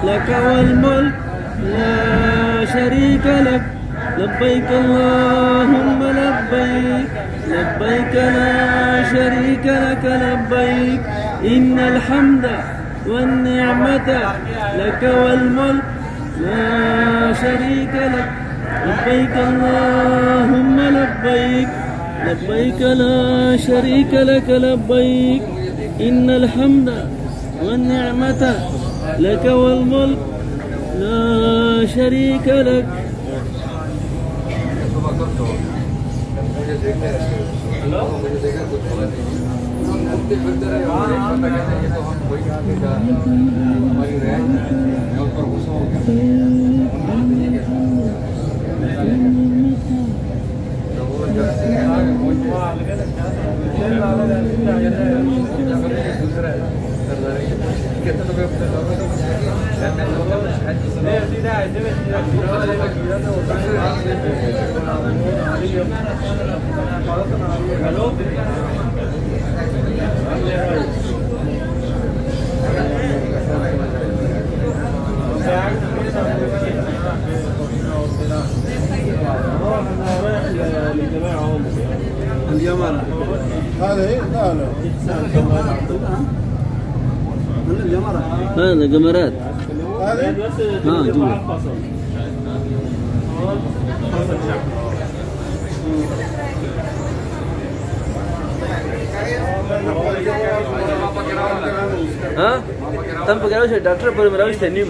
لك والملك لا شريك لك لبيك اللهم لبيك لبيك لا شريك لك لبيك إن الحمد والنعمة لك والملك لا شريك لك لبيك اللهم لبيك لبيك لا شريك لك لبيك إن الحمد والنعمة لك والملك لا شريك لك. الجمرة هذا ايه؟ لا لا الجمرة هذا جمرات هذا جمرة tanpa kira dokter baru merawat senyum.